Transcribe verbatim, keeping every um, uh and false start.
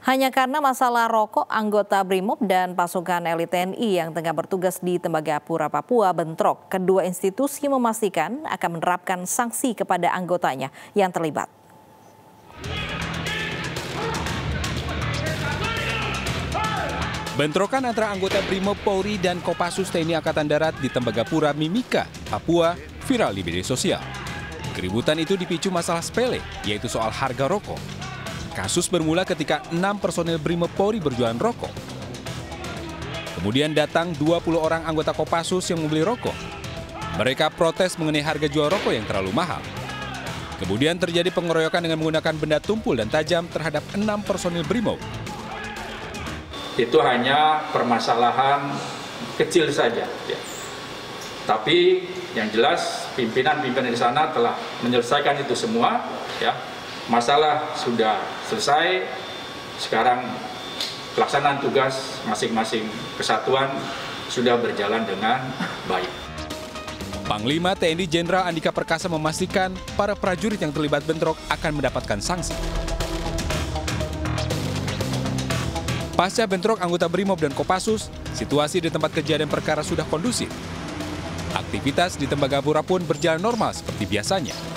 Hanya karena masalah rokok, anggota Brimob dan pasukan elit T N I yang tengah bertugas di Tembagapura, Papua bentrok. Kedua institusi memastikan akan menerapkan sanksi kepada anggotanya yang terlibat. Bentrokan antara anggota Brimob Polri dan Kopassus T N I Angkatan Darat di Tembagapura, Mimika, Papua viral di media sosial. Keributan itu dipicu masalah sepele, yaitu soal harga rokok. Kasus bermula ketika enam personil Brimob Polri berjualan rokok. Kemudian datang dua puluh orang anggota Kopassus yang membeli rokok. Mereka protes mengenai harga jual rokok yang terlalu mahal. Kemudian terjadi pengeroyokan dengan menggunakan benda tumpul dan tajam terhadap enam personil Brimob. Itu hanya permasalahan kecil saja. Ya. Tapi yang jelas pimpinan-pimpinan di sana telah menyelesaikan itu semua. Ya. Masalah sudah selesai, sekarang pelaksanaan tugas masing-masing kesatuan sudah berjalan dengan baik. Panglima T N I Jenderal Andika Perkasa memastikan para prajurit yang terlibat bentrok akan mendapatkan sanksi. Pasca bentrok anggota Brimob dan Kopassus, situasi di tempat kejadian perkara sudah kondusif. Aktivitas di Tembagapura pun berjalan normal seperti biasanya.